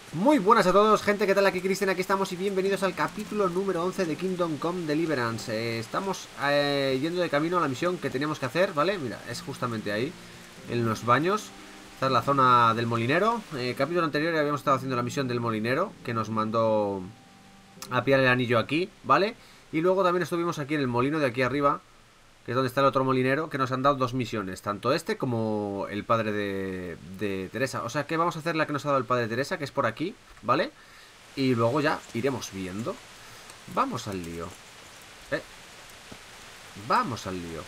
Muy buenas a todos, gente, ¿qué tal? Aquí Cristian, aquí estamos y bienvenidos al capítulo número 11 de Kingdom Come Deliverance. Estamos yendo de camino a la misión que teníamos que hacer, ¿vale? Mira, es justamente ahí, en los baños. Esta es la zona del molinero. Capítulo anterior habíamos estado haciendo la misión del molinero, que nos mandó a pillar el anillo aquí, ¿vale? Y luego también estuvimos aquí en el molino de aquí arriba, que es donde está el otro molinero, que nos han dado dos misiones, tanto este como el padre de Teresa. O sea que vamos a hacer la que nos ha dado el padre de Teresa, que es por aquí, ¿vale? Y luego ya iremos viendo. Vamos al lío. Eh, vamos al lío.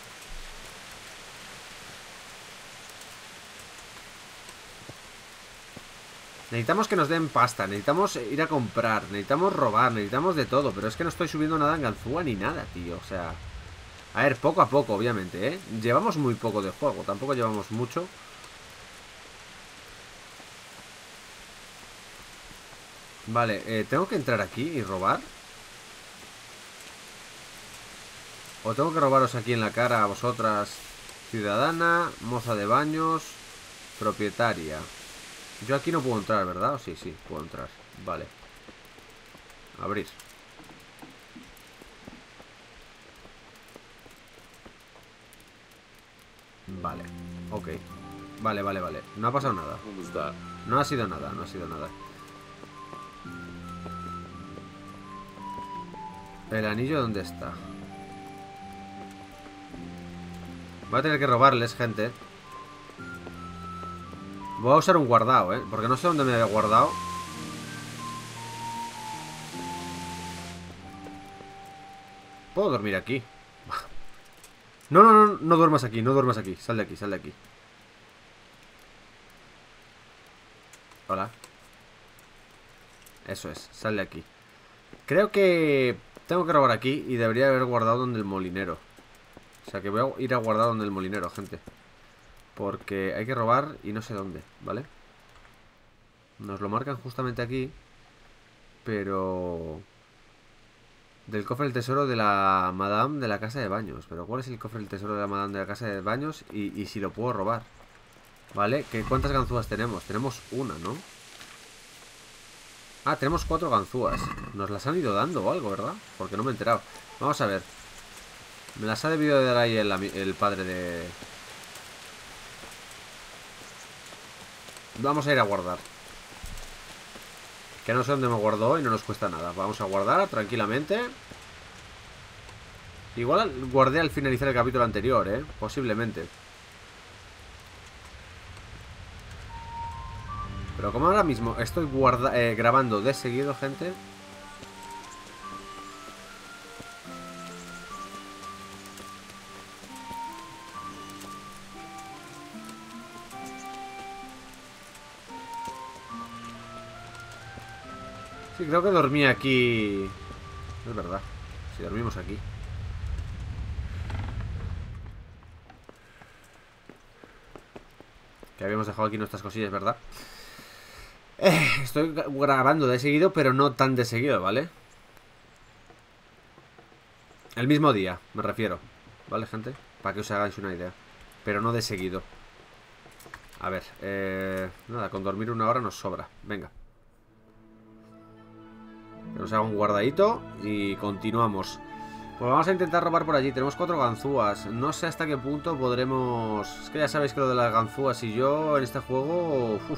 Necesitamos que nos den pasta, necesitamos ir a comprar, necesitamos robar, necesitamos de todo. Pero es que no estoy subiendo nada en ganzúa ni nada, tío. O sea... A ver, poco a poco, obviamente, ¿eh? Llevamos muy poco de juego, tampoco llevamos mucho. Vale, ¿tengo que entrar aquí y robar? ¿O tengo que robaros aquí en la cara a vosotras? Ciudadana, moza de baños, propietaria. Yo aquí no puedo entrar, ¿verdad? ¿O sí, sí, puedo entrar? Vale. Abrir. Vale, ok. Vale, vale, vale. No ha pasado nada. No ha sido nada, no ha sido nada. ¿El anillo dónde está? Voy a tener que robarles, gente. Voy a usar un guardado, ¿eh? Porque no sé dónde me había guardado. Puedo dormir aquí. No, no, no, no duermas aquí, no duermas aquí. Sal de aquí, sal de aquí. Hola. Eso es, sal de aquí. Creo que tengo que robar aquí y debería haber guardado donde el molinero. O sea que voy a ir a guardar donde el molinero, gente. Porque hay que robar y no sé dónde, ¿vale? Nos lo marcan justamente aquí. Pero... Del cofre del tesoro de la madame de la casa de baños. Pero ¿cuál es el cofre del tesoro de la madame de la casa de baños? Y si lo puedo robar. ¿Vale? ¿Cuántas ganzúas tenemos? Tenemos una, ¿no? Ah, tenemos 4 ganzúas. Nos las han ido dando o algo, ¿verdad? Porque no me he enterado. Vamos a ver. Me las ha debido de dar ahí el padre de... Vamos a ir a guardar. Que no sé dónde me guardó y no nos cuesta nada. Vamos a guardar tranquilamente. Igual guardé al finalizar el capítulo anterior, ¿eh? Posiblemente. Pero como ahora mismo estoy grabando de seguido, gente... Sí, creo que dormí aquí. Es verdad. Si dormimos aquí. Que habíamos dejado aquí nuestras cosillas, ¿verdad? Estoy grabando de seguido, pero no tan de seguido, ¿vale? El mismo día, me refiero. ¿Vale, gente? Para que os hagáis una idea. Pero no de seguido. A ver, nada, con dormir una hora nos sobra. Venga. Que nos haga un guardadito y continuamos. Pues vamos a intentar robar por allí. Tenemos 4 ganzúas. No sé hasta qué punto podremos... Es que ya sabéis que lo de las ganzúas y yo en este juego... Uf.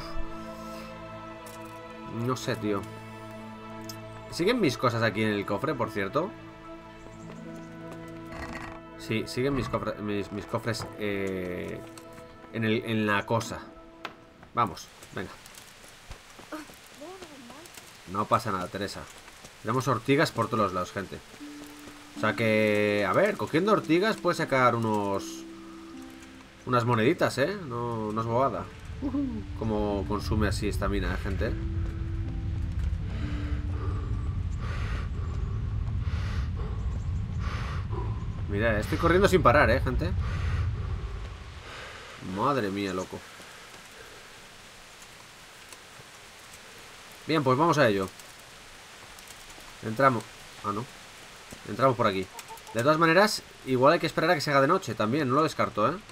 No sé, tío. ¿Siguen mis cosas aquí en el cofre, por cierto? Sí, siguen mis cofres en la cosa. Vamos, venga. No pasa nada, Teresa. Tenemos ortigas por todos los lados, gente. O sea que, a ver, cogiendo ortigas puedes sacar unas moneditas, ¿eh? No, no es bobada. Como consume así esta mina, gente. Mira, estoy corriendo sin parar, gente. Madre mía, loco. Bien, pues vamos a ello. Entramos. Ah, no. Entramos por aquí. De todas maneras, igual hay que esperar a que se haga de noche también, no lo descarto, ¿eh?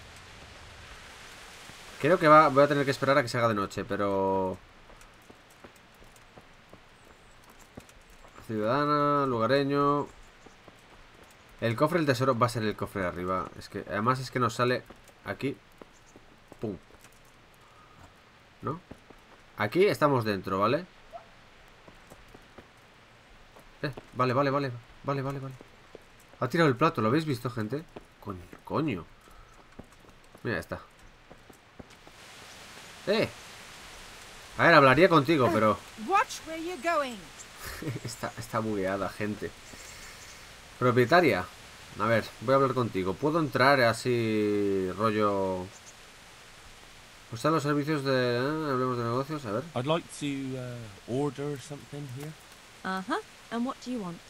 Creo que voy a tener que esperar a que se haga de noche, pero... Ciudadana, lugareño. El cofre del tesoro va a ser el cofre de arriba. Es que, además es que nos sale aquí. Pum. ¿No? Aquí estamos dentro, ¿vale? Vale. Ha tirado el plato, ¿lo habéis visto, gente? Coño. Mira, está. A ver, hablaría contigo, pero... está bugueada, gente. Propietaria. A ver, voy a hablar contigo. ¿Puedo entrar así, rollo... Usar los servicios de... hablemos de negocios, a ver. I'd like to order something here. And what do you want?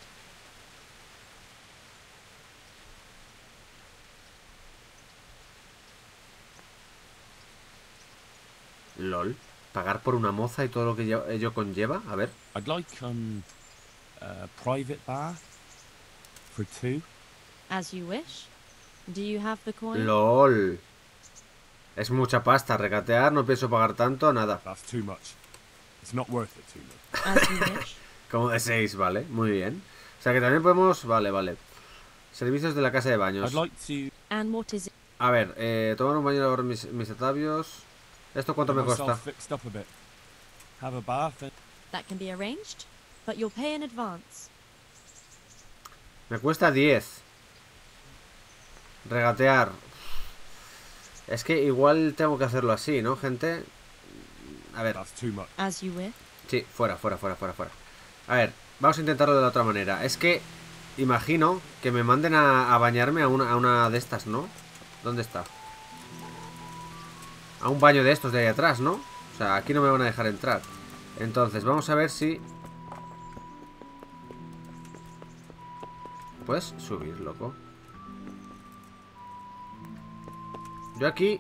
LOL. Pagar por una moza y todo lo que ello conlleva. A ver. I'd like a private bath for 2. As you wish. Do you have the coin? LOL. Es mucha pasta. Regatear, no pienso pagar tanto, nada. That's too much. It's not worth it to me. As you wish. Como de 6, vale. Muy bien. O sea que también podemos... Vale. Servicios de la casa de baños. I'd like to... And what is it? A ver, tomar un baño y lavar mis atavios. ¿Esto cuánto me cuesta? Have a bath and... That can be arranged, but you'll pay in advance. Me cuesta 10. Regatear. Es que igual tengo que hacerlo así, ¿no, gente? A ver. As you wish. Sí, fuera. A ver, vamos a intentarlo de la otra manera. Es que imagino que me manden a bañarme a una de estas, ¿no? ¿Dónde está? A un baño de estos de ahí atrás, ¿no? O sea, aquí no me van a dejar entrar. Entonces, vamos a ver si... ¿Puedes subir, loco? Yo aquí...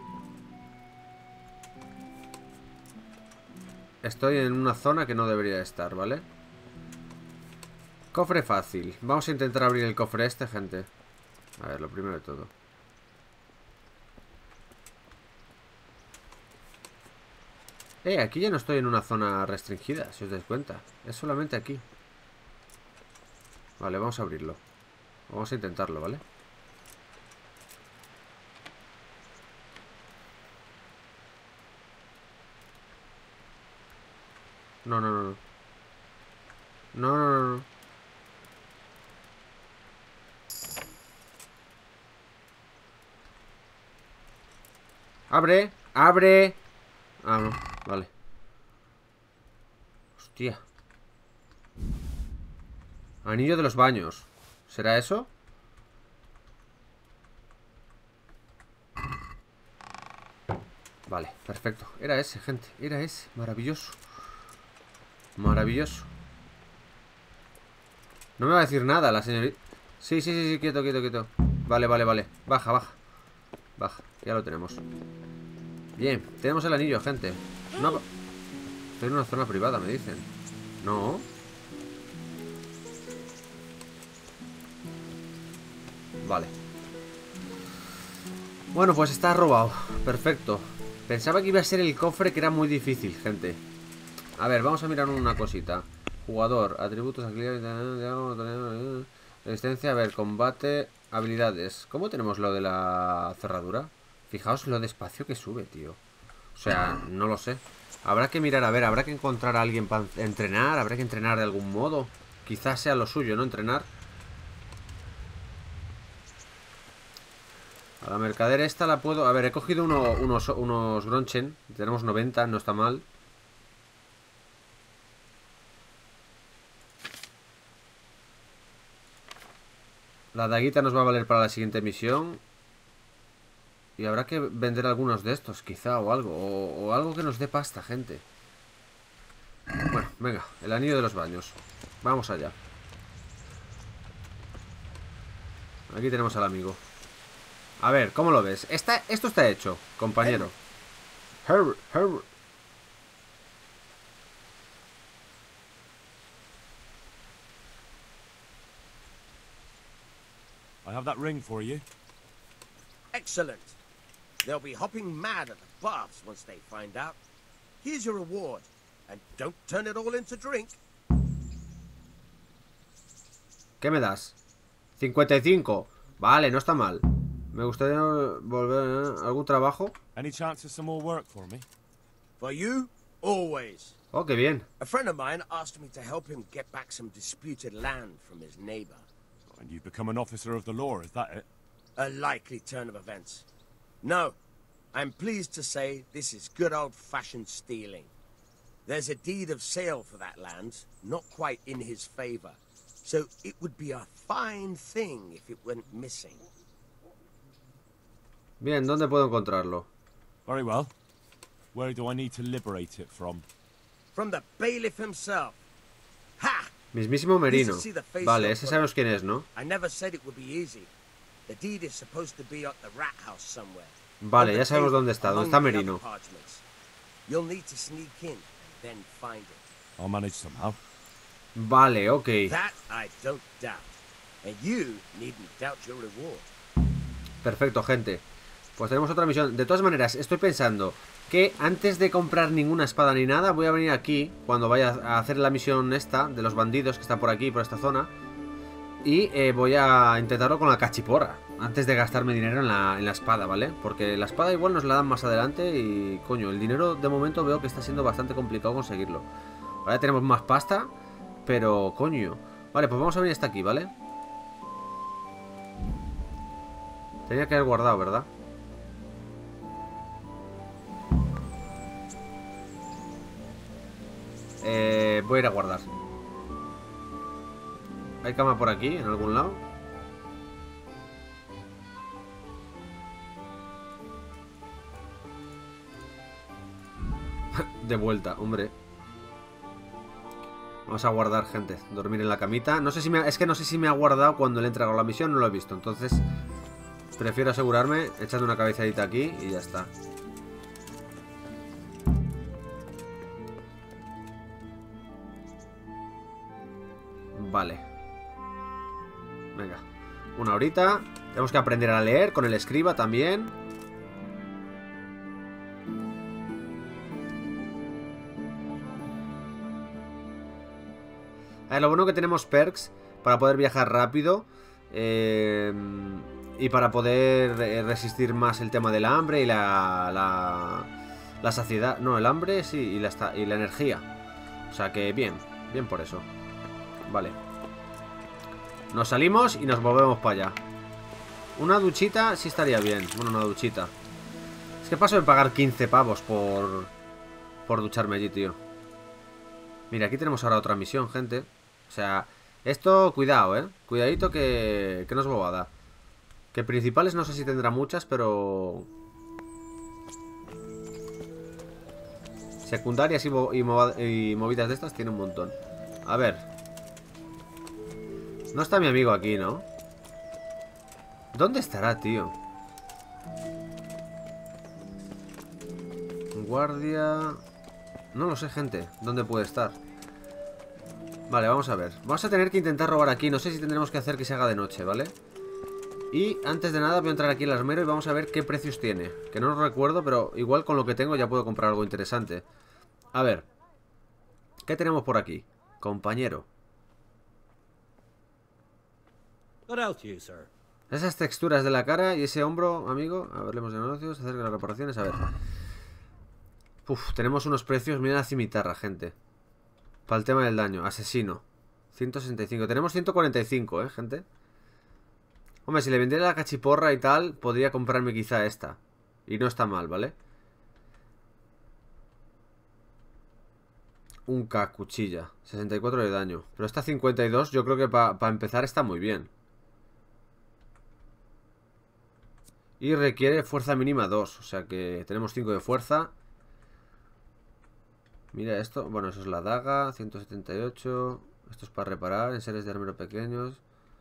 estoy en una zona que no debería estar, ¿vale? Cofre fácil. Vamos a intentar abrir el cofre este, gente. A ver, lo primero de todo. Aquí ya no estoy en una zona restringida, si os dais cuenta. Es solamente aquí. Vale, vamos a abrirlo. Vamos a intentarlo, ¿vale? No. No. ¡Abre! ¡Abre! Ah, no. Vale. Hostia. Anillo de los baños. ¿Será eso? Vale, perfecto. Era ese, gente. Era ese. Maravilloso. Maravilloso. No me va a decir nada la señorita. Sí, quieto. Vale. Baja. Ya lo tenemos. Bien, tenemos el anillo, gente. No. Estoy en una zona privada, me dicen. No. Vale. Bueno, pues está robado. Perfecto. Pensaba que iba a ser el cofre, que era muy difícil, gente. A ver, vamos a mirar una cosita. Jugador, atributos, resistencia, a ver, combate, habilidades. ¿Cómo tenemos lo de la cerradura? Fijaos lo despacio que sube, tío. O sea, no lo sé. Habrá que mirar, a ver, habrá que encontrar a alguien para entrenar. Habrá que entrenar de algún modo. Quizás sea lo suyo, ¿no? Entrenar. A la mercader esta la puedo... A ver, he cogido unos Gronchen. Tenemos 90, no está mal. La daguita nos va a valer para la siguiente misión. Y habrá que vender algunos de estos, quizá, o algo. O algo que nos dé pasta, gente. Bueno, venga, el anillo de los baños. Vamos allá. Aquí tenemos al amigo. A ver, ¿cómo lo ves? Esto está hecho, compañero. I have that ring for you. Excellent. They'll be hopping mad at the baths once they find out. Here's your reward. And don't turn it all into drink. ¿Qué me das? 55. Vale, no está mal. Me gustaría volver a algún trabajo. Any chance of some more work for me? For you, always. Oh, qué bien. A friend of mine asked me to help him get back some disputed land from his neighbor. And you've become an officer of the law, is that it? A likely turn of events. No, I'm pleased to say this is good old-fashioned stealing. There's a deed of sale for that land, not quite in his favor. So it would be a fine thing if it went missing. Bien, ¿dónde puedo encontrarlo? Very well. Where do I need to liberate it from? From the bailiff himself. Ha! Mismísimo Merino. Vale, ese sabemos quién es, ¿no? I never said it would be easy. The deed is supposed to be at the rat house somewhere. Vale, ya sabemos dónde está. ¿Dónde está Merino? You'll need to sneak in and then find it. I'll manage somehow. Vale, ok. That I don't doubt. And you needn't doubt your reward. Perfecto, gente. Pues tenemos otra misión. De todas maneras, estoy pensando que antes de comprar ninguna espada ni nada, voy a venir aquí, cuando vaya a hacer la misión esta, de los bandidos que está por aquí, por esta zona. Y voy a intentarlo con la cachiporra, antes de gastarme dinero en la espada, ¿vale? Porque la espada igual nos la dan más adelante y, coño, el dinero de momento veo que está siendo bastante complicado conseguirlo. Ahora tenemos más pasta, pero, coño. Vale, pues vamos a venir hasta aquí, ¿vale? Tenía que haber guardado, ¿verdad? Voy a ir a guardar. ¿Hay cama por aquí, en algún lado? De vuelta, hombre. Vamos a guardar, gente. Dormir en la camita. No sé si es que no sé si me ha guardado cuando le he entregado la misión. No lo he visto. Entonces prefiero asegurarme echando una cabezadita aquí y ya está. Vale. Venga. Una horita. Tenemos que aprender a leer con el escriba también. A ver, lo bueno que tenemos perks para poder viajar rápido. Y para poder resistir más el tema del hambre y la saciedad. No, el hambre sí, y la energía. O sea que bien, bien por eso. Vale. Nos salimos y nos volvemos para allá. Una duchita sí estaría bien. Bueno, una duchita. Es que paso de pagar 15 pavos por ducharme allí, tío. Mira, aquí tenemos ahora otra misión, gente. O sea, esto, cuidado, cuidadito que no es bobada. Que principales no sé si tendrá muchas, pero... secundarias y movidas de estas tiene un montón. A ver. No está mi amigo aquí, ¿no? ¿Dónde estará, tío? Guardia... No lo sé, gente. ¿Dónde puede estar? Vale, vamos a ver. Vamos a tener que intentar robar aquí. No sé si tendremos que hacer que se haga de noche, ¿vale? Y antes de nada voy a entrar aquí al armero y vamos a ver qué precios tiene. Que no lo recuerdo, pero igual con lo que tengo ya puedo comprar algo interesante. A ver. ¿Qué tenemos por aquí? Compañero. Esas texturas de la cara y ese hombro, amigo. A ver, hablemos de negocios, acerca de las reparaciones. A ver. Uf, tenemos unos precios. Mira la cimitarra, gente. Para el tema del daño. Asesino. 165. Tenemos 145, gente. Hombre, si le vendiera la cachiporra y tal, podría comprarme quizá esta. Y no está mal, ¿vale? Un K, cuchilla. 64 de daño. Pero esta 52 yo creo que para empezar está muy bien. Y requiere fuerza mínima 2. O sea que tenemos 5 de fuerza. Mira esto. Bueno, eso es la daga. 178. Esto es para reparar en seres de armero pequeños.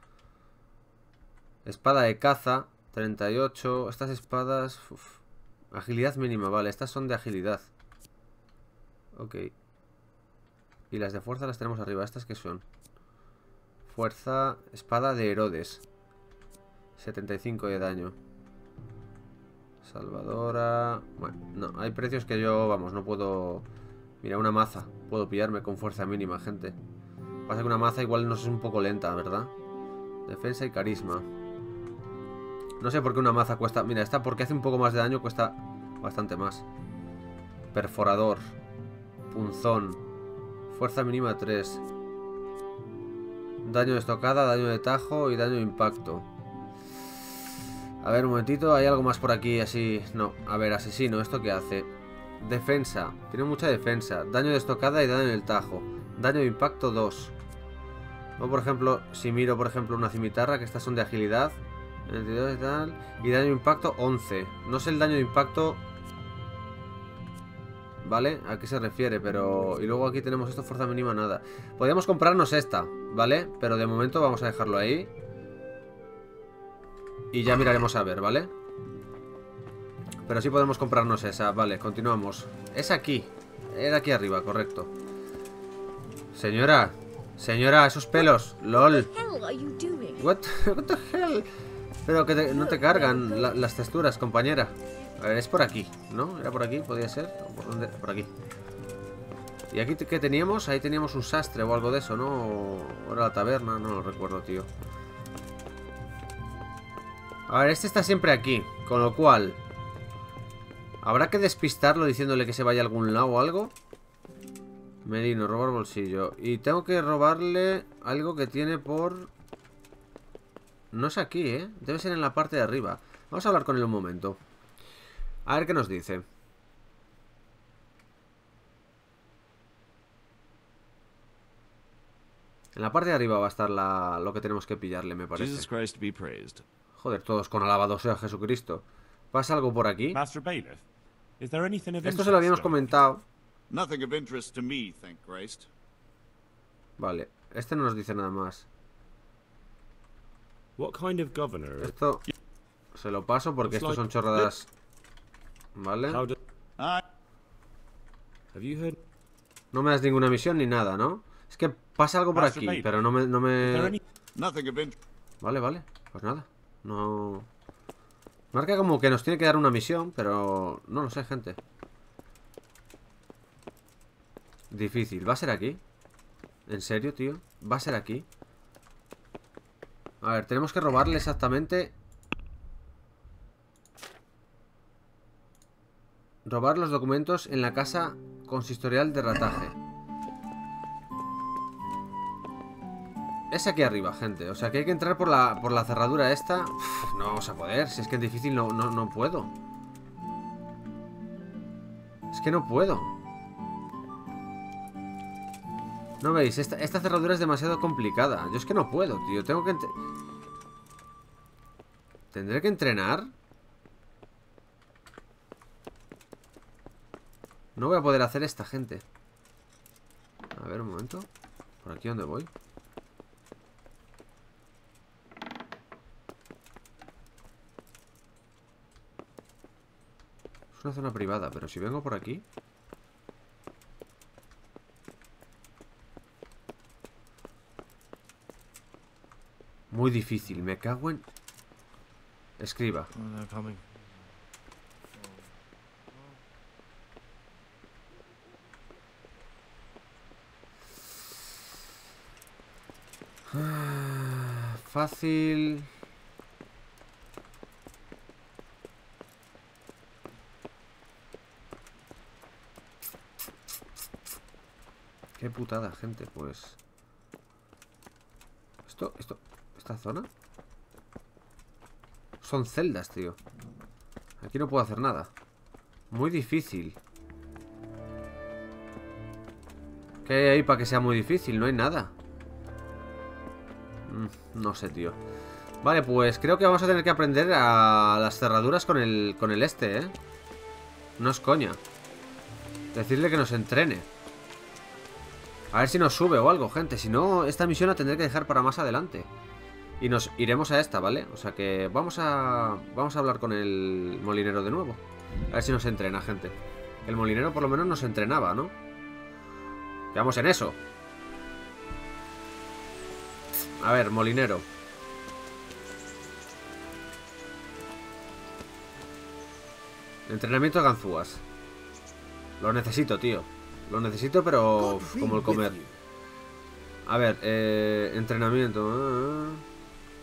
Espada de caza. 38. Estas espadas... Uf. Agilidad mínima. Vale, estas son de agilidad. Ok. Y las de fuerza las tenemos arriba. ¿Estas qué son? Fuerza... Espada de Herodes. 75 de daño. Salvadora... Bueno, no, hay precios que yo, vamos, no puedo... Mira, una maza. Puedo pillarme con fuerza mínima, gente. Pasa que una maza igual nos es un poco lenta, ¿verdad? Defensa y carisma. No sé por qué una maza cuesta... Mira, esta porque hace un poco más de daño cuesta bastante más. Perforador. Punzón. Fuerza mínima 3. Daño de estocada, daño de tajo y daño de impacto. A ver, un momentito. Hay algo más por aquí así... No, a ver, asesino. ¿Esto qué hace? Defensa. Tiene mucha defensa. Daño de estocada y daño del tajo. Daño de impacto 2. O por ejemplo, si miro por ejemplo una cimitarra, que estas son de agilidad 22 y tal, y daño de impacto 11. No sé el daño de impacto, ¿vale? ¿A qué se refiere? Pero... Y luego aquí tenemos esto, fuerza mínima, nada. Podríamos comprarnos esta, ¿vale? Pero de momento vamos a dejarlo ahí. Y ya miraremos a ver, ¿vale? Pero sí podemos comprarnos esa, vale, continuamos. Es aquí, era aquí arriba, correcto. Señora, señora, esos pelos, lol. What the hell? Pero que no te cargan las texturas, compañera. A ver, es por aquí, ¿no? ¿Era por aquí? ¿Podría ser? ¿O por dónde? Por aquí. ¿Y aquí qué teníamos? Ahí teníamos un sastre o algo de eso, ¿no? ¿O era la taberna? No lo recuerdo, tío. A ver, este está siempre aquí, con lo cual... ¿Habrá que despistarlo diciéndole que se vaya a algún lado o algo? Merino, robar bolsillo. Y tengo que robarle algo que tiene por... No es aquí, ¿eh? Debe ser en la parte de arriba. Vamos a hablar con él un momento. A ver qué nos dice. En la parte de arriba va a estar lo que tenemos que pillarle, me parece. Jesus Christ be praised. Joder, todos con alabado sea Jesucristo. ¿Pasa algo por aquí? Master Bailiff, is there anything of Esto se lo habíamos interest comentado. Nothing of interest to me, thank Christ. Vale, este no nos dice nada más. What kind of governor? Esto se lo paso porque estos son chorradas. Vale. How do, I have you heard? No me das ninguna misión ni nada, ¿no? Es que pasa algo por Master aquí, Bailiff. pero no Is there me... any... nothing of interest. Vale, vale, pues nada. No... Marca como que nos tiene que dar una misión, pero... No lo sé, gente. Difícil, ¿va a ser aquí? ¿En serio, tío? ¿Va a ser aquí? A ver, tenemos que robarle exactamente... Robar los documentos en la casa consistorial de Rataje. Es aquí arriba, gente. O sea que hay que entrar por la cerradura esta. Uf, no vamos a poder. Si es que es difícil, no puedo. Es que no puedo. ¿No veis? Esta cerradura es demasiado complicada. Yo es que no puedo, tío. Tengo que... ¿Tendré que entrenar? No voy a poder hacer esta, gente. A ver, un momento. ¿Por aquí dónde voy? Es una zona privada, pero si vengo por aquí... Muy difícil, me cago en... Escriba. Oh, they're coming. Fácil... Qué putada, gente, pues... ¿Esta zona? Son celdas, tío. Aquí no puedo hacer nada. Muy difícil. ¿Qué hay ahí para que sea muy difícil? No hay nada. No sé, tío. Vale, pues creo que vamos a tener que aprender a las cerraduras con el este, ¿eh? No es coña. Decirle que nos entrene. A ver si nos sube o algo, gente. Si no, esta misión la tendré que dejar para más adelante. Y nos iremos a esta, ¿vale? O sea que vamos a hablar con el molinero de nuevo. A ver si nos entrena, gente. El molinero por lo menos nos entrenaba, ¿no? Quedamos en eso. A ver, molinero. Entrenamiento de ganzúas. Lo necesito, tío. Lo necesito, pero como el comer. A ver, entrenamiento.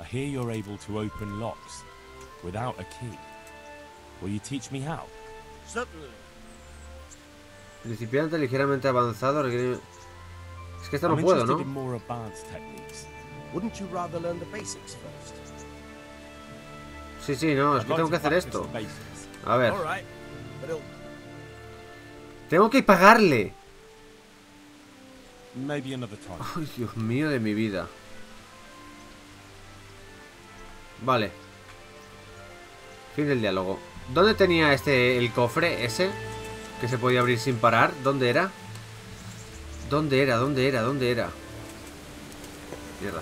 I hear you're able to open locks without a key. Will you teach me how? Certainly. Principiante ligeramente avanzado requiere... Es que esta no I'm puedo, interested in ¿no? more advanced techniques. Wouldn't you rather learn the basics first? Sí, sí, no, es I'd que like tengo to que hacer practice esto. the basics. A ver, All right, but it'll... tengo que pagarle. Maybe another time. Ay, Dios mío de mi vida. Vale. Fin del diálogo. ¿Dónde tenía el cofre ese? Que se podía abrir sin parar. ¿Dónde era? ¿Dónde era? ¿Dónde era? ¿Dónde era? Mierda.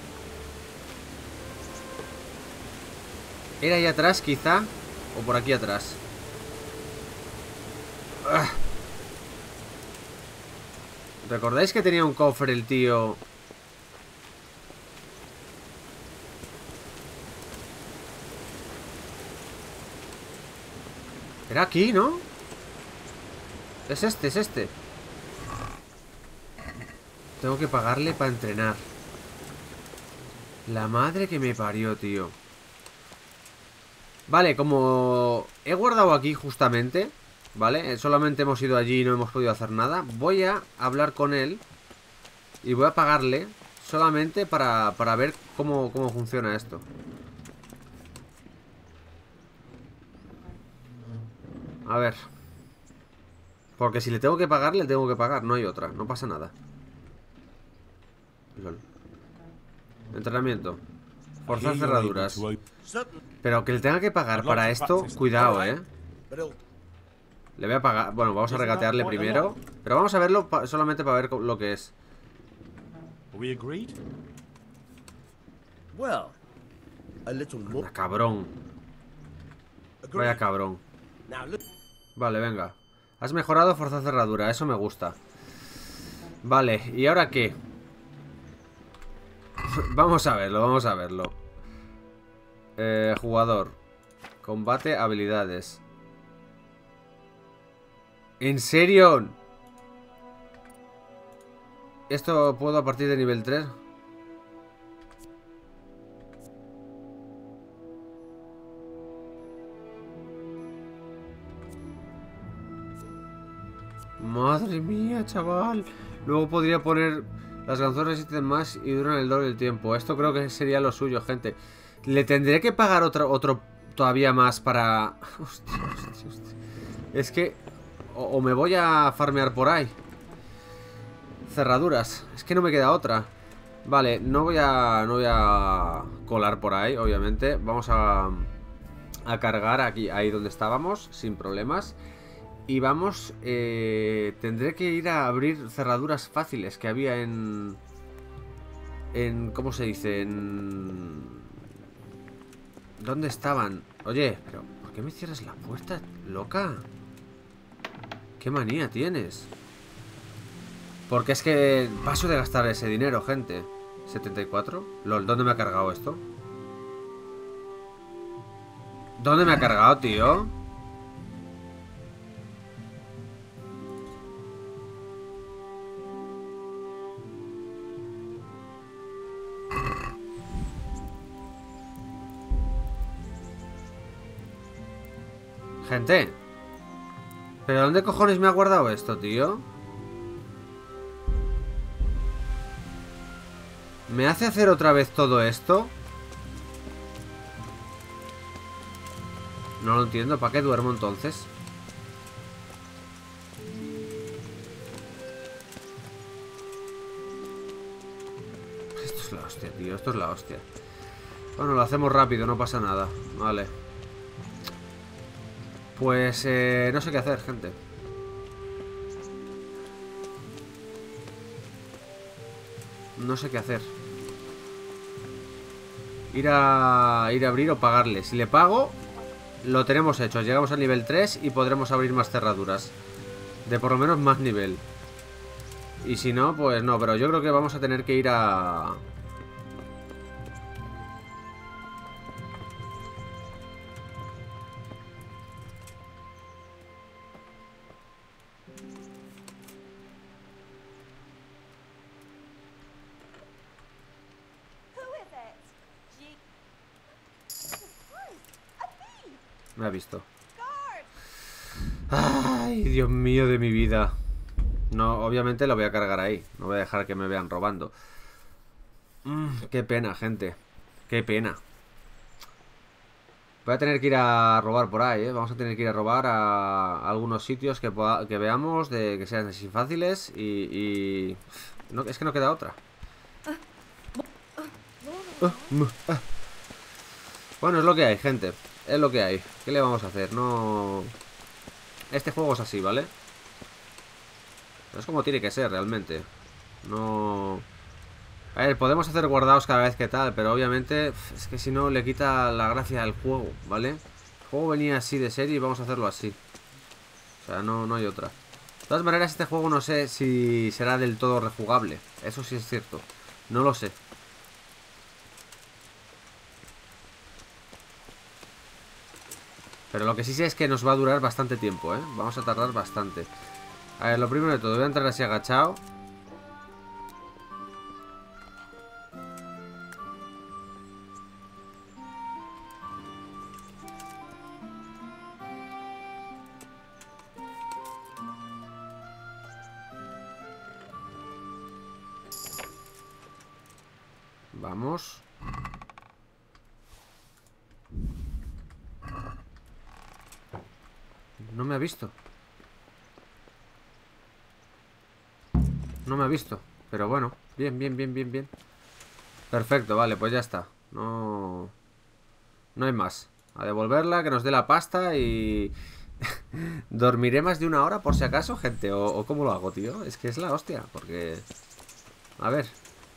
¿Era ahí atrás quizá? ¿O por aquí atrás? ¡Ah! ¿Recordáis que tenía un cofre el tío? Era aquí, ¿no? Es este, es este. Tengo que pagarle para entrenar. La madre que me parió, tío. Vale, como he guardado aquí justamente, ¿vale? Solamente hemos ido allí y no hemos podido hacer nada. Voy a hablar con él y voy a pagarle solamente para ver cómo funciona esto. A ver. Porque si le tengo que pagar, le tengo que pagar. No hay otra, no pasa nada. Lol. Entrenamiento. Forzar cerraduras. Certainly, Pero que le tenga que pagar para esto, cuidado, but it'll... Le voy a pagar. Bueno, vamos a regatearle primero. Pero vamos a verlo solamente para ver lo que es. Are we agreed? Well, a little more... Anda, cabrón. Vaya cabrón. Now look... Vale, venga. Has mejorado forzar cerradura, eso me gusta. Vale, ¿y ahora qué? Vamos a verlo, vamos a verlo. Jugador. Combate, habilidades. ¿En serio? ¿Esto puedo a partir de nivel 3? Madre mía, chaval. Luego podría poner... Las ganzorras resisten más y duran el doble del tiempo. Esto creo que sería lo suyo, gente. Le tendré que pagar otro todavía más para... Hostia, hostia, hostia. Es que... O me voy a farmear por ahí. Cerraduras. Es que no me queda otra. Vale, no voy a colar por ahí, obviamente. Vamos a cargar aquí, ahí donde estábamos, sin problemas. Y vamos, tendré que ir a abrir cerraduras fáciles que había en... ¿Cómo se dice? ¿Dónde estaban? Oye, pero ¿por qué me cierras la puerta, loca? ¿Qué manía tienes? Porque es que paso de gastar ese dinero, gente. 74. LOL, ¿dónde me ha cargado esto? ¿Dónde me ha cargado, tío? Gente. ¿Pero dónde cojones me ha guardado esto, tío? ¿Me hace hacer otra vez todo esto? No lo entiendo. ¿Para qué duermo entonces? Esto es la hostia, tío. Esto es la hostia. Bueno, lo hacemos rápido, no pasa nada. Vale. Pues no sé qué hacer, gente. No sé qué hacer. Ir a abrir o pagarle. Si le pago, lo tenemos hecho. Llegamos al nivel 3 y podremos abrir más cerraduras. De por lo menos más nivel. Y si no, pues no. Pero yo creo que vamos a tener que ir a... Who is it? Me ha visto. Ay, Dios mío de mi vida. No, obviamente lo voy a cargar ahí. No voy a dejar que me vean robando. Qué pena, gente. Qué pena. Voy a tener que ir a robar por ahí, ¿eh? Vamos a tener que ir a robar a algunos sitios que veamos, que sean así fáciles y... No, es que no queda otra. Bueno, es lo que hay, gente. Es lo que hay. ¿Qué le vamos a hacer? No... Este juego es así, ¿vale? Es como tiene que ser, realmente. No... A ver, podemos hacer guardados cada vez que tal, pero obviamente es que si no le quita la gracia al juego, ¿vale? El juego venía así de serie y vamos a hacerlo así. O sea, no hay otra. De todas maneras, este juego no sé si será del todo rejugable. Eso sí es cierto. No lo sé. Pero lo que sí sé es que nos va a durar bastante tiempo, ¿eh? Vamos a tardar bastante. A ver, lo primero de todo, voy a entrar así agachado. Vamos. No me ha visto. No me ha visto. Pero bueno, bien. Perfecto, vale, pues ya está. No hay más. A devolverla, que nos dé la pasta y... ¿Dormiré más de una hora por si acaso, gente? ¿O cómo lo hago, tío? Es que es la hostia, porque... A ver.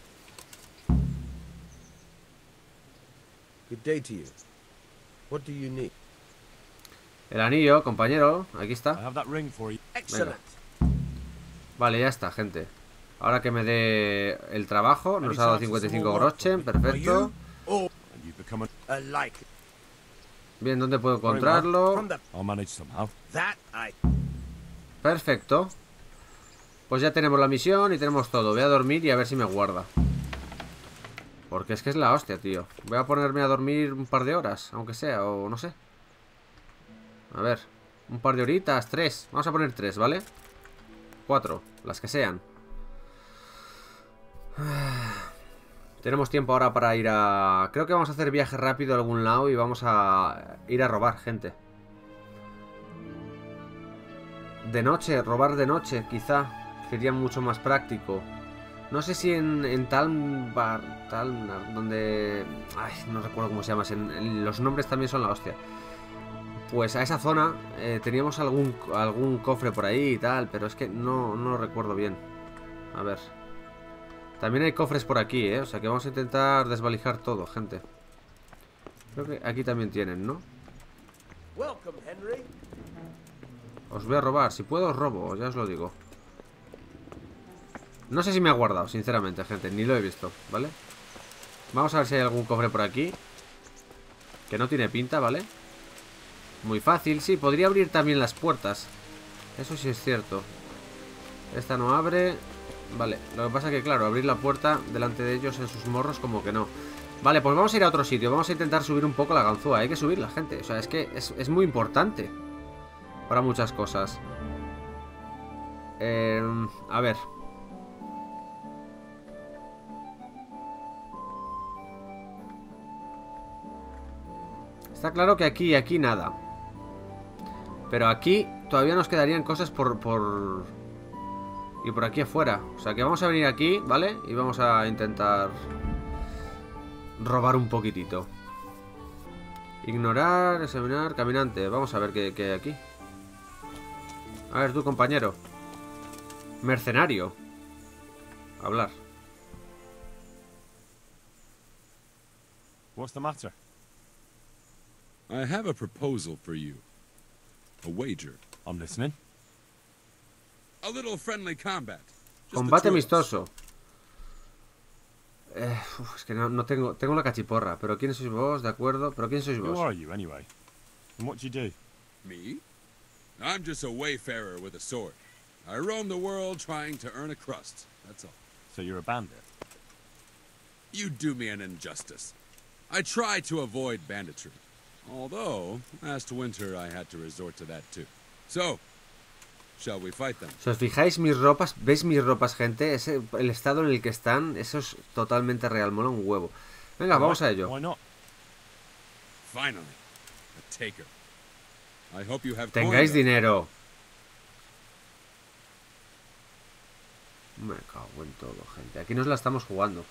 Good day to you. What do you need? El anillo, compañero. Aquí I está. have that ring for you. Excellent. Vale, ya está, gente. Ahora que me dé el trabajo. Nos ha dado 55 groschen. Are Perfecto. you or And you become a... alike? Bien, ¿dónde puedo encontrarlo? From the I'll manage somehow. that I Perfecto. Pues ya tenemos la misión y tenemos todo. Voy a dormir y a ver si me guarda. Porque es que es la hostia, tío. Voy a ponerme a dormir un par de horas, aunque sea, o no sé. A ver, un par de horitas, 3. Vamos a poner 3, ¿vale? 4, las que sean. Tenemos tiempo ahora para ir a... Creo que vamos a hacer viaje rápido a algún lado y vamos a ir a robar, gente. De noche, robar de noche, quizá. Sería mucho más práctico. No sé si en Talmbar, donde... Ay, no recuerdo cómo se llama. Los nombres también son la hostia. Pues a esa zona teníamos algún cofre por ahí y tal, pero es que no lo recuerdo bien. A ver. También hay cofres por aquí, ¿eh? O sea que vamos a intentar desvalijar todo, gente. Creo que aquí también tienen, ¿no? welcome, Henry. Os voy a robar. Si puedo, os robo, ya os lo digo. No sé si me ha guardado, sinceramente, gente. Ni lo he visto, ¿vale? Vamos a ver si hay algún cofre por aquí. Que no tiene pinta, ¿vale? Muy fácil, sí, podría abrir también las puertas. Eso sí es cierto. Esta no abre. Vale, lo que pasa es que, claro, abrir la puerta delante de ellos en sus morros como que no. Vale, pues vamos a ir a otro sitio. Vamos a intentar subir un poco la ganzúa. Hay que subirla, gente. O sea, es que es muy importante para muchas cosas. A ver. Está claro que aquí nada. Pero aquí todavía nos quedarían cosas y por aquí afuera. O sea que vamos a venir aquí, ¿vale? Y vamos a intentar robar un poquitito. Ignorar, examinar, caminante. Vamos a ver qué hay aquí. A ver tú, compañero. Mercenario. Hablar. What's the matter? I have a proposal for you. A wager. I'm listening. A little friendly combat. Just the Combate two of us. amistoso. Es que no tengo la cachiporra. Pero ¿quién sois vos? De acuerdo. Pero ¿quién sois Who vos? are you, anyway? And what do you do? Me? I'm just a wayfarer with a sword. I roam the world trying to earn a crust. That's all. So you're a bandit? You do me an injustice. I try to avoid banditry. Although, last winter I had to resort to that too. So, shall we fight them? Si os fijáis mis ropas, ¿veis mis ropas, gente? El estado en el que están, eso es totalmente real, mola un huevo. Venga, vamos a ello. Why not? Finally, a taker. I hope you have Tengáis coin. dinero. Me cago en todo, gente. Aquí nos la estamos jugando.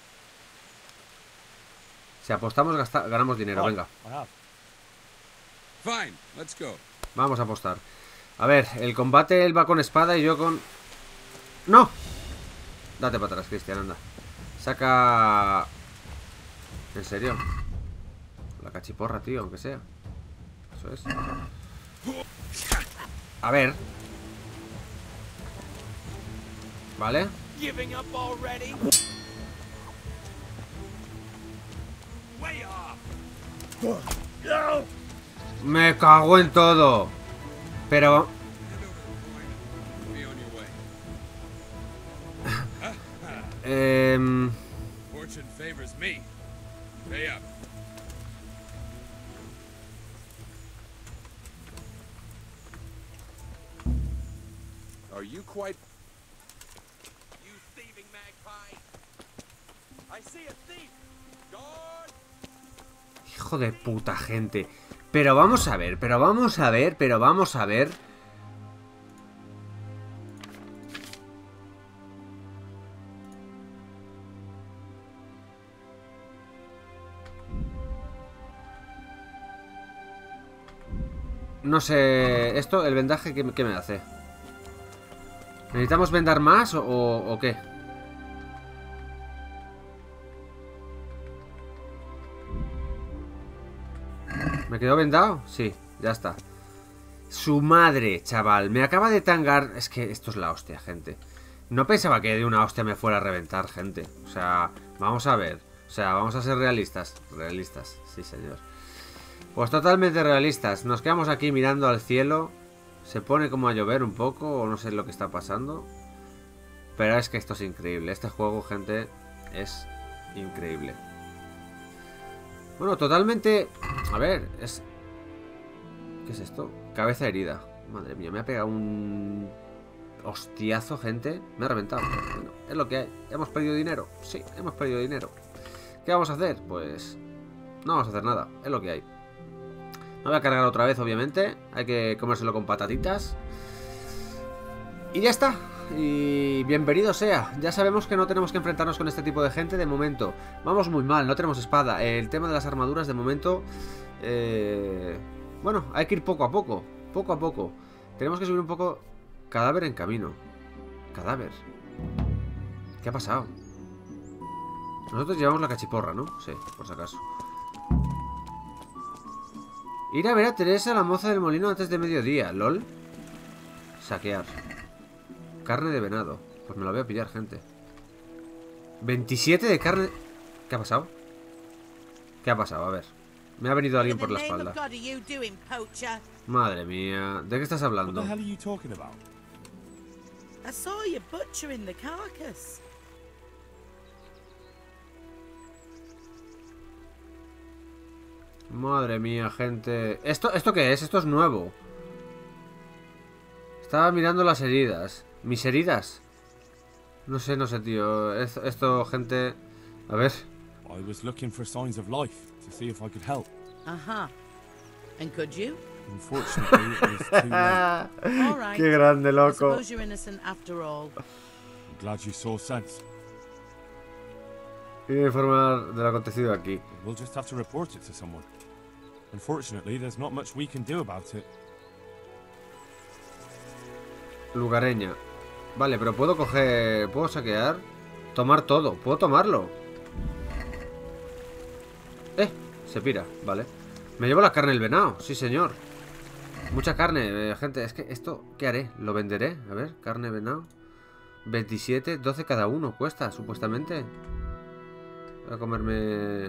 Si apostamos, ganamos dinero. Venga, I have. Fine, let's go. vamos a apostar. A ver, el combate él va con espada y yo con... ¡No! Date para atrás, Cristian, anda. Saca... ¿En serio? La cachiporra, tío, aunque sea. Eso es. A ver. ¿Vale? Giving up already? Way off. Me cago en todo. Pero... Be on your way. Fortune favors me. Pay up. Are you quite... You thieving magpie! I see a thief! Guard! Hijo de puta, gente. Pero vamos a ver, pero vamos a ver, pero vamos a ver. No sé, esto, el vendaje, ¿qué me hace? ¿Necesitamos vendar más o qué? ¿Me quedó vendado? Sí, ya está. Su madre, chaval. Me acaba de tangar... Es que esto es la hostia, gente. No pensaba que de una hostia me fuera a reventar, gente. O sea, vamos a ver. O sea, vamos a ser realistas. Realistas, sí, señor. Pues totalmente realistas. Nos quedamos aquí mirando al cielo. Se pone como a llover un poco, o no sé lo que está pasando. Pero es que esto es increíble. Este juego, gente, es increíble. Bueno, totalmente... A ver, es... ¿Qué es esto? Cabeza herida. Madre mía, me ha pegado un... hostiazo, gente. Me ha reventado. Bueno, es lo que hay. ¿Hemos perdido dinero? Sí, hemos perdido dinero. ¿Qué vamos a hacer? Pues... no vamos a hacer nada. Es lo que hay. No voy a cargar otra vez, obviamente. Hay que comérselo con patatitas. Y ya está. Y bienvenido sea. Ya sabemos que no tenemos que enfrentarnos con este tipo de gente de momento. Vamos muy mal, no tenemos espada. El tema de las armaduras de momento... bueno, hay que ir poco a poco. Poco a poco. Tenemos que subir un poco... Cadáver en camino. Cadáver. ¿Qué ha pasado? Nosotros llevamos la cachiporra, ¿no? Sí, por si acaso. Ir a ver a Teresa, la moza del molino, antes de mediodía. ¿Lol? Saquear. Carne de venado. Pues me la voy a pillar, gente. 27 de carne... ¿Qué ha pasado? ¿Qué ha pasado? A ver. Me ha venido alguien por la espalda. Madre mía. ¿De qué estás What hablando? the hell are you talking about? I saw you butchering the carcass. Madre mía, gente. ¿Esto qué es? Esto es nuevo. Estaba mirando las heridas. ¿Mis heridas? No sé, tío. Esto, gente... A ver. I was looking for signs of life to see if I could help. Uh-huh. And could you? Unfortunately, it was too late. All right. Qué grande, I loco. suppose you're innocent after all. I'm glad you saw sense. Quiero informar del acontecido aquí. We'll just have to report it to someone. Unfortunately, there's not much we can do about it. Lugareña. Vale, pero puedo coger... ¿Puedo saquear? Tomar todo. ¿Puedo tomarlo? Se pira. Vale. Me llevo la carne del venado. Sí, señor. Mucha carne, gente. Es que esto... ¿Qué haré? ¿Lo venderé? A ver, carne de venado. 27, 12 cada uno cuesta, supuestamente. Voy a comerme...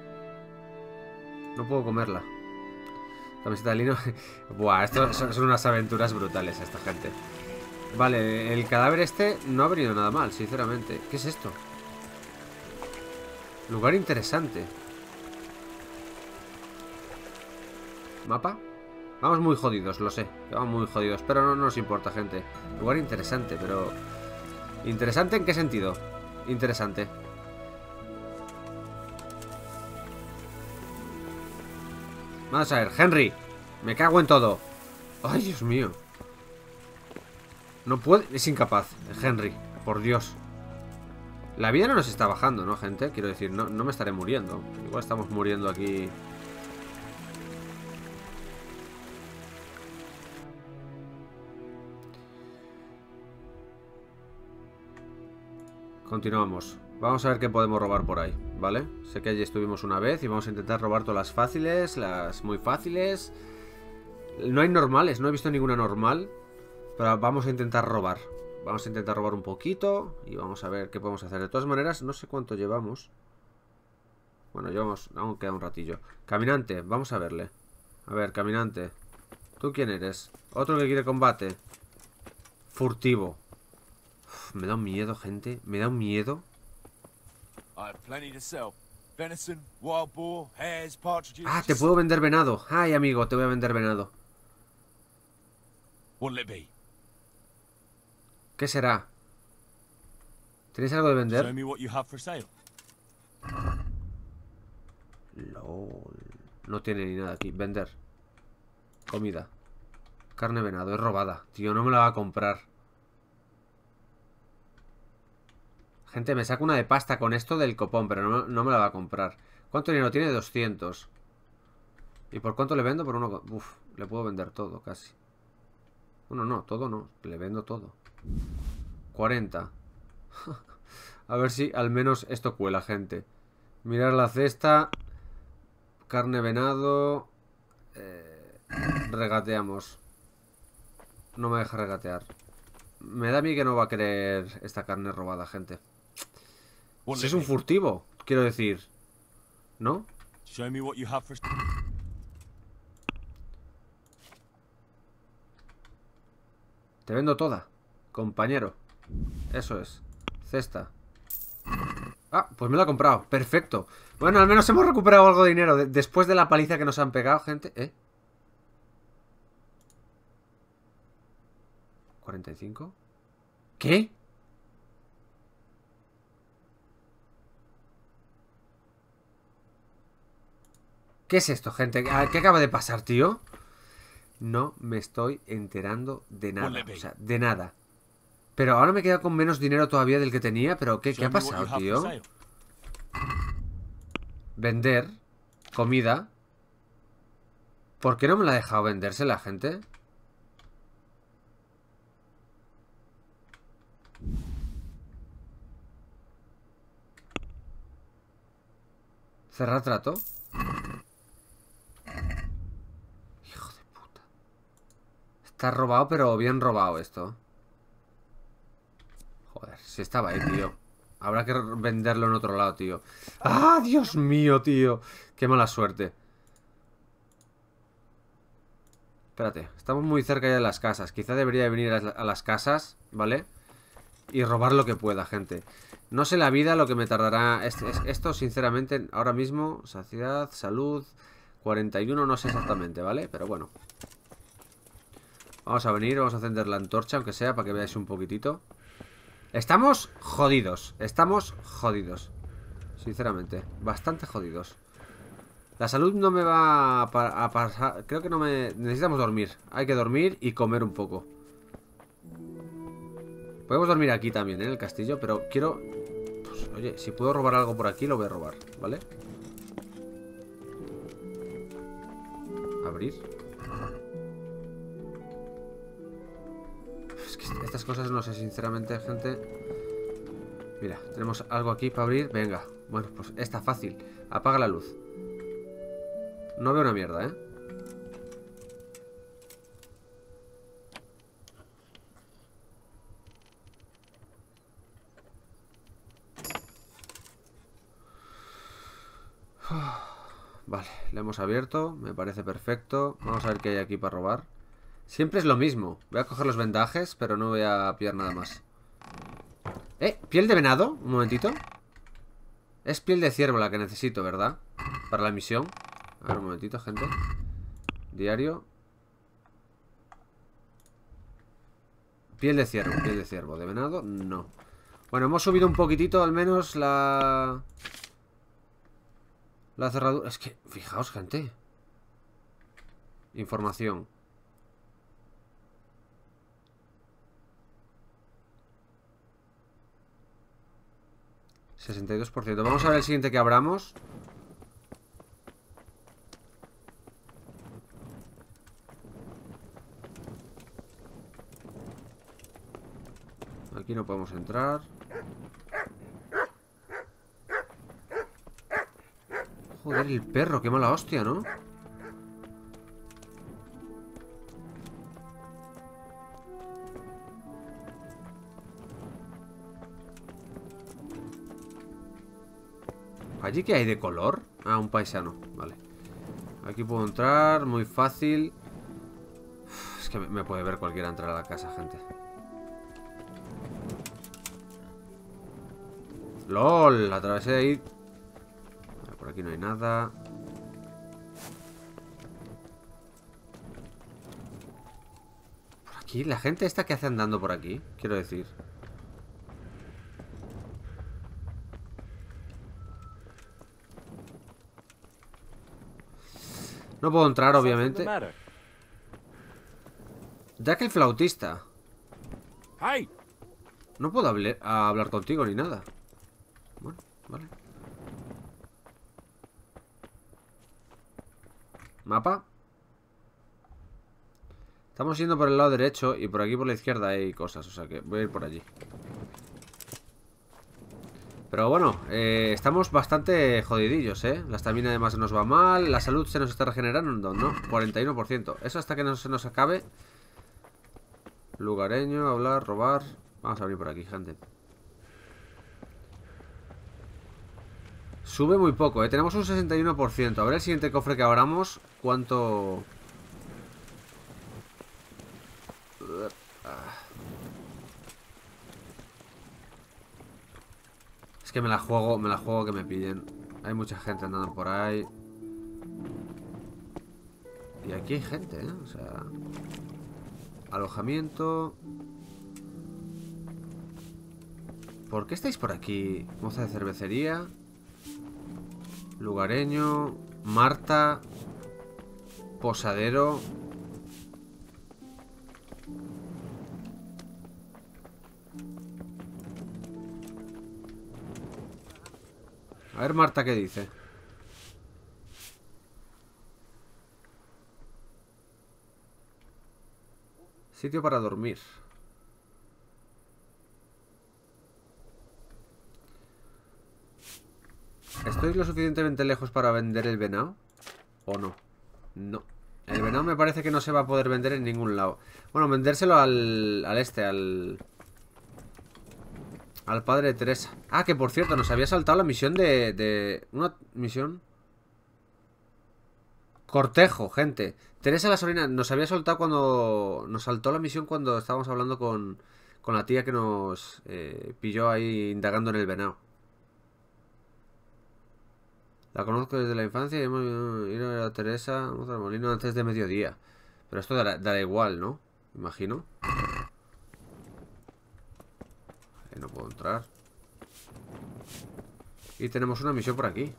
No puedo comerla. Camiseta de lino. Buah, esto son unas aventuras brutales esta gente. Vale, el cadáver este no ha venido nada mal, sinceramente. ¿Qué es esto? Lugar interesante. ¿Mapa? Vamos muy jodidos, lo sé. Vamos muy jodidos, pero no nos importa, gente. Lugar interesante, pero... ¿Interesante en qué sentido? Interesante. Vamos a ver, Henry. Me cago en todo. Ay, Dios mío. No puede... Es incapaz, Henry. Por Dios. La vida no nos está bajando, ¿no, gente? Quiero decir, no me estaré muriendo. Igual estamos muriendo aquí... Continuamos. Vamos a ver qué podemos robar por ahí, ¿vale? Sé que allí estuvimos una vez y vamos a intentar robar todas las fáciles, las muy fáciles. No hay normales, no he visto ninguna normal. Pero vamos a intentar robar. Vamos a intentar robar un poquito y vamos a ver qué podemos hacer. De todas maneras, no sé cuánto llevamos. Bueno, llevamos... Aún queda un ratillo. Caminante, vamos a verle. A ver, caminante. ¿Tú quién eres? Otro que quiere combate. Furtivo. Uf, me da un miedo, gente. Me da un miedo. Ah, te puedo vender venado. Ay, amigo, te voy a vender venado. ¿Qué será? ¿Tenéis algo de vender? LOL. No tiene ni nada aquí. Vender. Comida. Carne venado. Es robada. Tío, no me la va a comprar. Gente, me saco una de pasta con esto del copón, pero no me la va a comprar. ¿Cuánto dinero tiene? 200. ¿Y por cuánto le vendo? Por uno... Uf, le puedo vender todo, casi. Bueno, no, todo no. Le vendo todo. 40. A ver si al menos esto cuela, gente. Mirar la cesta. Carne venado. Regateamos. No me deja regatear. Me da a mí que no va a querer esta carne robada, gente. Si es un furtivo, quiero decir. ¿No? Te vendo toda, compañero. Eso es. Cesta. Ah, pues me lo ha comprado. Perfecto. Bueno, al menos hemos recuperado algo de dinero después de la paliza que nos han pegado, gente. 45. ¿Qué? ¿Qué es esto, gente? ¿Qué acaba de pasar, tío? No me estoy enterando de nada. O sea, de nada. Pero ahora me he quedado con menos dinero todavía del que tenía. ¿Pero qué ha pasado, tío? Vender. Comida. ¿Por qué no me la ha dejado venderse la gente? Cerrar trato. Hijo de puta. Está robado, pero bien robado esto. Joder, si estaba ahí, tío. Habrá que venderlo en otro lado, tío. ¡Ah, Dios mío, tío! Qué mala suerte. Espérate, estamos muy cerca ya de las casas. Quizá debería venir a las casas, ¿vale? Y robar lo que pueda, gente. No sé la vida lo que me tardará esto, sinceramente, ahora mismo. Saciedad, salud, 41, no sé exactamente, ¿vale? Pero bueno. Vamos a venir, vamos a encender la antorcha, aunque sea, para que veáis un poquitito. Estamos jodidos, sinceramente, bastante jodidos. La salud no me va a pasar, creo que no me... Necesitamos dormir, hay que dormir y comer un poco. Podemos dormir aquí también, en el castillo, pero quiero... Pues, oye, si puedo robar algo por aquí, lo voy a robar, ¿vale? Abrir. Es que estas cosas no sé, sinceramente, gente. Mira, tenemos algo aquí para abrir. Venga, bueno, pues está fácil. Apaga la luz. No veo una mierda, ¿eh? Vale, le hemos abierto. Me parece perfecto. Vamos a ver qué hay aquí para robar. Siempre es lo mismo. Voy a coger los vendajes, pero no voy a pillar nada más. ¿Piel de venado? Un momentito. Es piel de ciervo la que necesito, ¿verdad? Para la misión. A ver, un momentito, gente. Diario. Piel de ciervo, piel de ciervo. ¿De venado? No. Bueno, hemos subido un poquitito al menos la cerradura. Es que, fijaos, gente. Información. $62%. Vamos a ver el siguiente que abramos. Aquí no podemos entrar. Joder, el perro, qué mala hostia, ¿no? ¿Allí qué hay de color? Ah, un paisano, vale. Aquí puedo entrar, muy fácil. Uf, es que me puede ver cualquiera entrar a la casa, gente. ¡Lol! Atravesé de ahí. Por aquí no hay nada. Por aquí, la gente esta que hace andando por aquí, quiero decir. No puedo entrar, obviamente. Jack el flautista. Hey. No puedo hablar contigo ni nada. Bueno, vale. Mapa. Estamos yendo por el lado derecho y por aquí por la izquierda hay cosas, o sea que voy a ir por allí. Pero bueno, estamos bastante jodidillos, ¿eh? La estamina además nos va mal. La salud se nos está regenerando, ¿no? 41%. Eso hasta que no se nos acabe. Lugareño, hablar, robar. Vamos a abrir por aquí, gente. Sube muy poco, ¿eh? Tenemos un 61%. A ver el siguiente cofre que abramos. ¿Cuánto...? Es que me la juego que me pillen. Hay mucha gente andando por ahí. Y aquí hay gente, ¿eh? O sea... Alojamiento. ¿Por qué estáis por aquí? Moza de cervecería. Lugareño. Marta. Posadero. A ver, Marta, ¿qué dice? Sitio para dormir. ¿Estoy lo suficientemente lejos para vender el venado? ¿O no? No. El venado me parece que no se va a poder vender en ningún lado. Bueno, vendérselo al padre de Teresa. Ah, que por cierto, nos había saltado la misión de una misión... Cortejo, gente. Teresa la sobrina nos había soltado cuando... Nos saltó la misión cuando estábamos hablando con la tía que nos pilló ahí indagando en el venado. La conozco desde la infancia y hemos ido a ver a Teresa, vamos al molino antes de mediodía. Pero esto dará igual, ¿no? Imagino. No puedo entrar. Y tenemos una misión por aquí.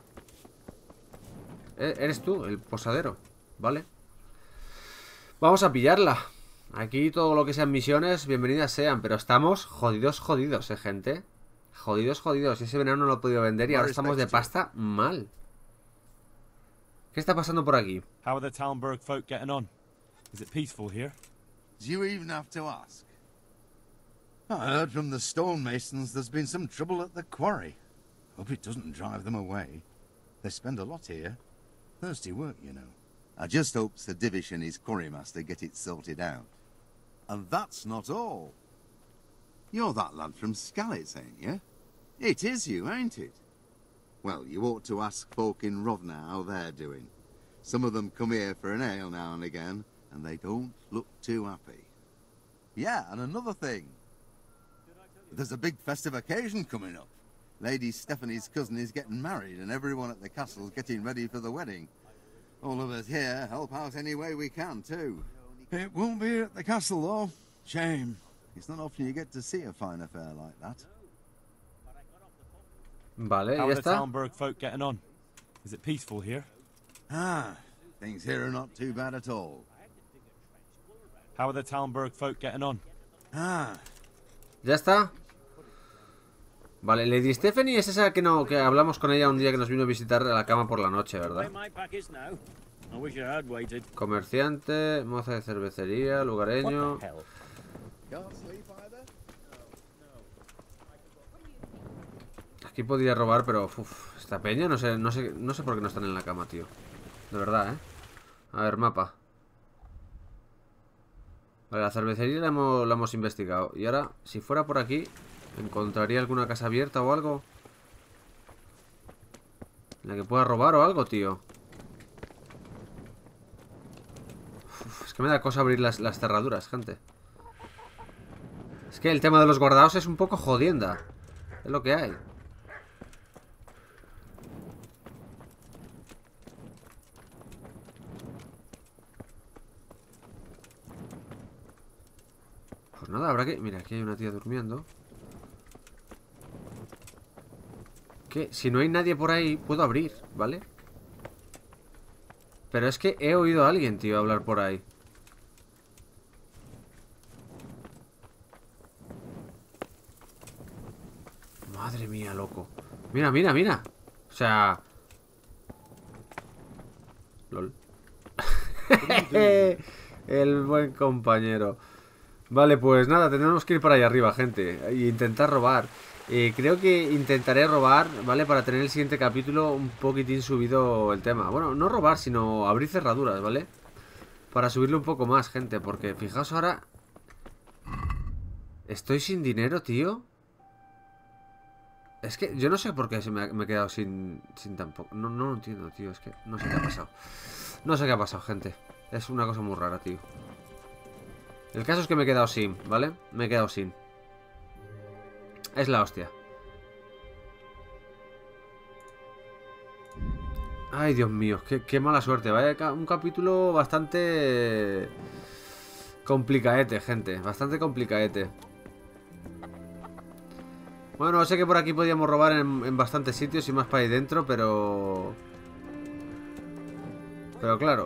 Eres tú, el posadero. Vale. Vamos a pillarla. Aquí todo lo que sean misiones, bienvenidas sean. Pero estamos jodidos, gente. Jodidos. Ese veneno no lo he podido vender y ahora estamos de pasta mal. ¿Qué está pasando por aquí? How are the Talmberg folk getting on? Is it peaceful here? Do you even have to ask? I heard from the stonemasons there's been some trouble at the quarry. Hope it doesn't drive them away. They spend a lot here. Thirsty work, you know. I just hope Sir Divish and his quarrymaster get it sorted out. And that's not all. You're that lad from Skalitz, ain't you? It is you, ain't it? Well, you ought to ask folk in Rovna how they're doing. Some of them come here for an ale now and again, and they don't look too happy. Yeah, and another thing. There's a big festive occasion coming up. Lady Stephanie's cousin is getting married, and everyone at the castle's getting ready for the wedding. All of us here help out any way we can, too. It won't be at the castle, though. Shame. It's not often you get to see a fine affair like that. Vale, How ya are the está. Talmberg folk getting on? Is it peaceful here? Ah, things here are not too bad at all. How are the Talmberg folk getting on? Ah, ¿Ya está? Vale, Lady Stephanie es esa que no, que hablamos con ella un día que nos vino a visitar a la cama por la noche, ¿verdad? Comerciante, moza de cervecería, lugareño. Aquí podría robar, pero uf, esta peña no sé por qué no están en la cama, tío. De verdad, ¿eh? A ver, mapa. Vale, la cervecería la hemos investigado. Y ahora, si fuera por aquí, ¿encontraría alguna casa abierta o algo? En la que pueda robar o algo, tío. Uf, es que me da cosa abrir las cerraduras, gente. Es que el tema de los guardaos es un poco jodienda. Es lo que hay. Pues nada, habrá que... Mira, aquí hay una tía durmiendo. Que si no hay nadie por ahí, puedo abrir, ¿vale? Pero es que he oído a alguien, tío, hablar por ahí. Madre mía, loco. Mira, mira, mira. O sea... LOL. El buen compañero. Vale, pues nada, tendremos que ir para allá arriba, gente. E intentar robar. Creo que intentaré robar, ¿vale? Para tener el siguiente capítulo un poquitín subido el tema. Bueno, no robar, sino abrir cerraduras, ¿vale? Para subirle un poco más, gente. Porque fijaos ahora... Estoy sin dinero, tío. Es que yo no sé por qué me he quedado sin tampoco. No lo entiendo, tío. Es que no sé qué ha pasado. No sé qué ha pasado, gente. Es una cosa muy rara, tío. El caso es que me he quedado sin, ¿vale? Me he quedado sin. Es la hostia. Ay, Dios mío, qué mala suerte. Vaya, un capítulo bastante complicaete, gente. Bastante complicaete. Bueno, sé que por aquí podíamos robar en bastantes sitios y más para ahí dentro, pero claro.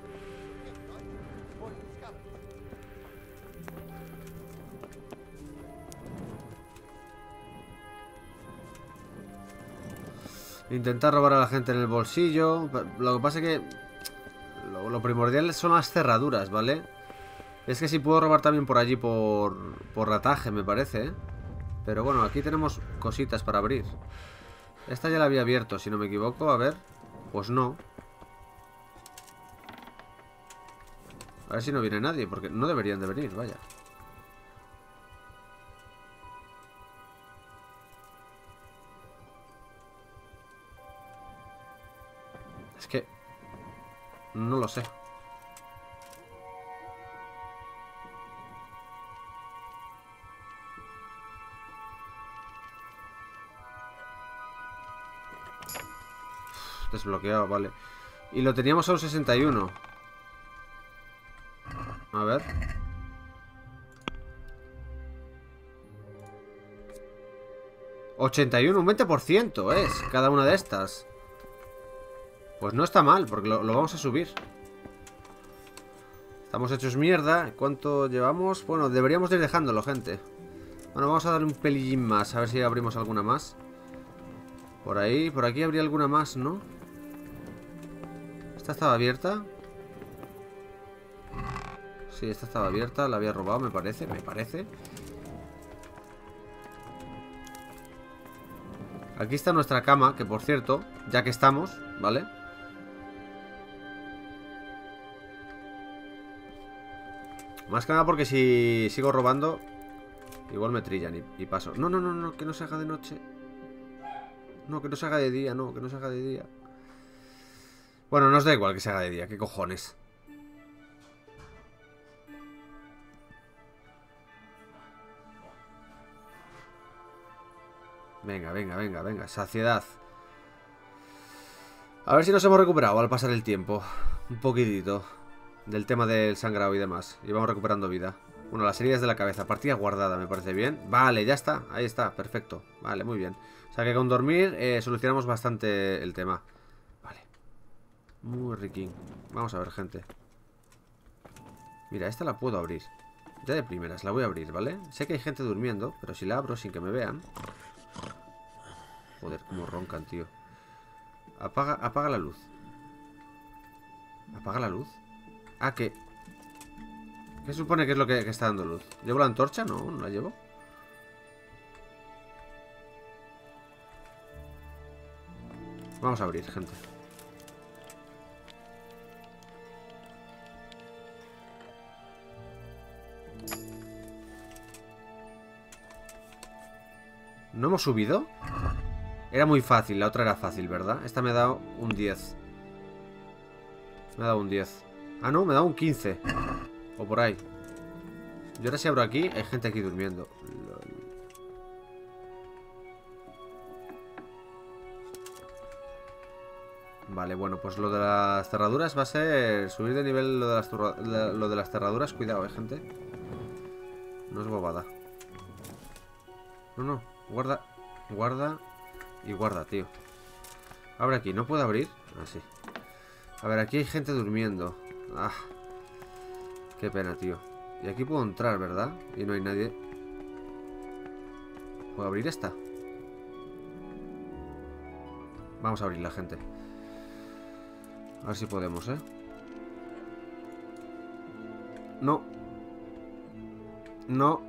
Intentar robar a la gente en el bolsillo. Lo que pasa es que lo primordial son las cerraduras, ¿vale? Es que si puedo robar también por allí por rataje, me parece, ¿eh? Pero bueno, aquí tenemos cositas para abrir. Esta ya la había abierto, si no me equivoco. A ver. Pues no. A ver si no viene nadie, porque no deberían de venir, vaya. Es que... no lo sé. Desbloqueado, vale. Y lo teníamos a un 61. A ver. ...81, un 20% es cada una de estas. Pues no está mal, porque lo vamos a subir. Estamos hechos mierda. ¿Cuánto llevamos? Bueno, deberíamos de ir dejándolo, gente. Bueno, vamos a darle un pelillín más. A ver si abrimos alguna más. Por ahí, por aquí habría alguna más, ¿no? ¿Esta estaba abierta? Sí, esta estaba abierta. La había robado, me parece. Aquí está nuestra cama, que por cierto, ya que estamos, ¿vale? Más que nada porque si sigo robando, igual me trillan y paso. No, que no se haga de noche. No, que no se haga de día, no, que no se haga de día. Bueno, nos da igual que se haga de día, ¿qué cojones? Venga, saciedad. A ver si nos hemos recuperado al pasar el tiempo. Un poquitito. Del tema del sangrado y demás. Y vamos recuperando vida. Bueno, las heridas de la cabeza. Partida guardada, me parece bien. Vale, ya está. Ahí está, perfecto. Vale, muy bien. O sea que con dormir solucionamos bastante el tema. Vale. Muy riquín. Vamos a ver, gente. Mira, esta la puedo abrir. Ya de primeras, la voy a abrir, ¿vale? Sé que hay gente durmiendo, pero si la abro sin que me vean... Joder, cómo roncan, tío. Apaga la luz. ¿Apaga la luz? Ah, ¿qué? ¿Qué se supone que es lo que está dando luz? ¿Llevo la antorcha? No, no la llevo. Vamos a abrir, gente. ¿No hemos subido? Era muy fácil, la otra era fácil, ¿verdad? Esta me ha dado un 10. Me ha dado un 10. Ah, no, me ha dado un 15. O por ahí. Yo ahora si abro aquí, hay gente aquí durmiendo. Vale, bueno, pues lo de las cerraduras va a ser subir de nivel lo de las cerraduras. Cuidado, gente. No es bobada. No, no, guarda. Guarda y guarda, tío. Abre aquí, ¿no puedo abrir? Ah, sí. A ver, aquí hay gente durmiendo. Ah, qué pena, tío. Y aquí puedo entrar, ¿verdad? Y no hay nadie. ¿Puedo abrir esta? Vamos a abrir la gente. A ver si podemos, ¿eh? No. No.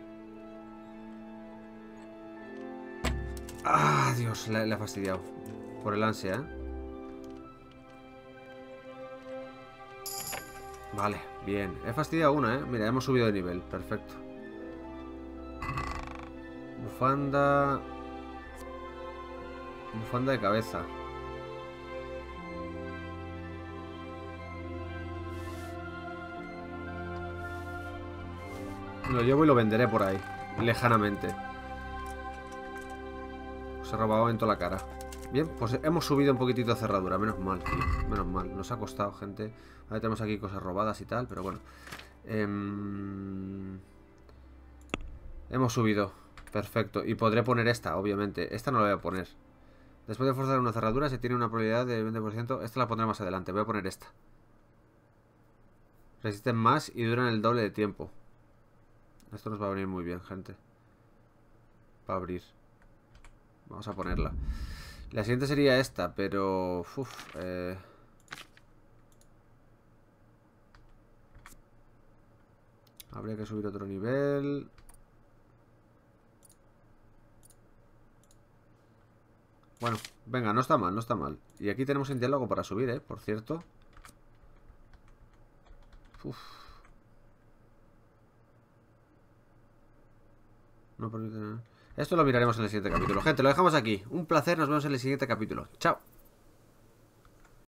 Ah, Dios, le ha fastidiado. Por el ansia, ¿eh? Vale, bien. He fastidiado una, ¿eh? Mira, hemos subido de nivel. Perfecto. Bufanda. Bufanda de cabeza. Lo llevo y lo venderé por ahí. Lejanamente. Se ha robado en toda la cara. Bien, pues hemos subido un poquitito de cerradura. Menos mal, tío. Menos mal. Nos ha costado, gente. Ahora tenemos aquí cosas robadas y tal, pero bueno. Hemos subido. Perfecto. Y podré poner esta, obviamente. Esta no la voy a poner. Después de forzar una cerradura se tiene una probabilidad de 20%. Esta la pondré más adelante. Voy a poner esta. Resisten más y duran el doble de tiempo. Esto nos va a venir muy bien, gente. Para abrir. Vamos a ponerla. La siguiente sería esta, pero... habría que subir otro nivel. Bueno, venga, no está mal, no está mal. Y aquí tenemos el diálogo para subir, por cierto. No permite nada. Esto lo miraremos en el siguiente capítulo. Gente, lo dejamos aquí. Un placer, nos vemos en el siguiente capítulo. Chao.